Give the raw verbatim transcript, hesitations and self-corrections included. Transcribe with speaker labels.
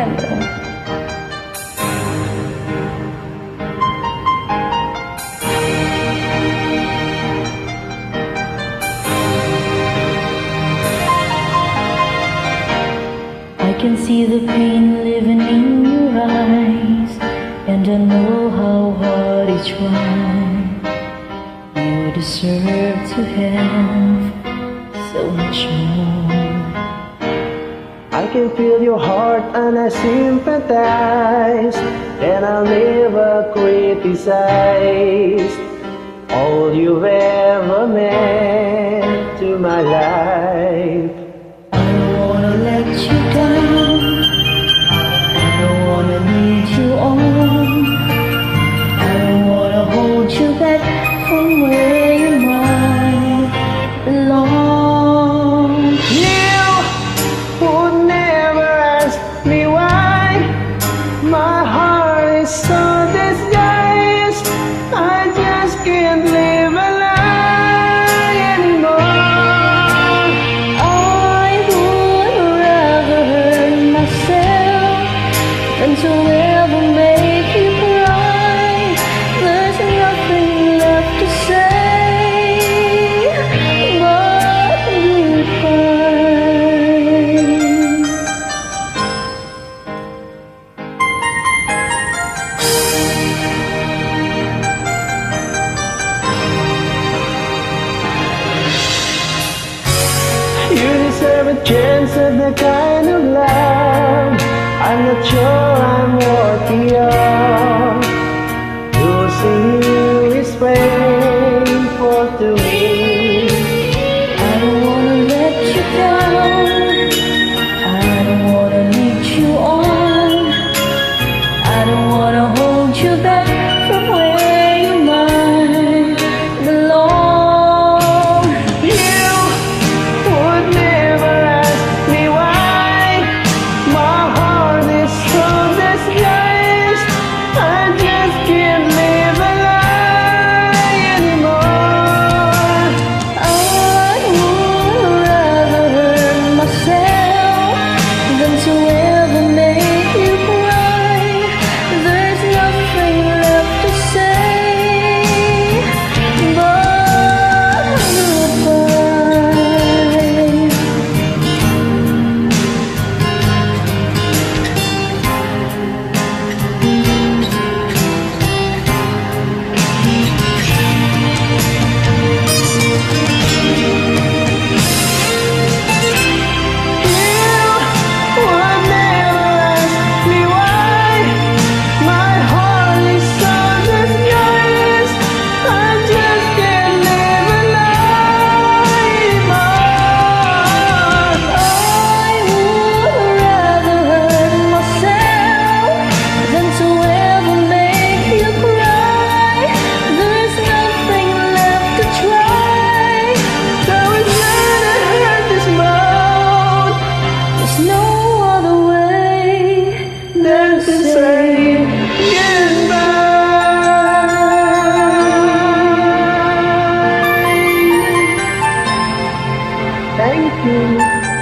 Speaker 1: Hello. I can see the pain living in your eyes, and I know how hard you try. You deserve to have so much more.
Speaker 2: I can feel your heart and I sympathize, and I'll never criticize all you've ever meant to my life.
Speaker 1: I don't wanna let you down, I don't wanna lead you on, I don't wanna hold you back from where you might belong.
Speaker 2: You would never ask me why my heart is so disguised. I just can't live a lie anymore.
Speaker 1: I would rather hurt myself than to ever make you cry. There's nothing left to say but goodbye.
Speaker 2: You deserve a chance at the kind of love I'm not sure I'm worthy of. Losing you is painful to me.
Speaker 1: I don't wanna let you down, I don't wanna lead you on, I don't wanna hold you back from where you might belong.
Speaker 2: You would never ask me why my heart is so disguised. I just can't live a lie anymore.
Speaker 1: I would rather hurt myself than to ever make you cry. There's nothing left to say but goodbye.
Speaker 2: Would never ask me why my heart is so disguised. I just can't live a lie anymore.
Speaker 1: I would rather hurt myself than to ever make you cry. There's nothing left to try.
Speaker 2: So it's gonna hurt this most
Speaker 1: There's no other way
Speaker 2: than to say goodbye. Thank you.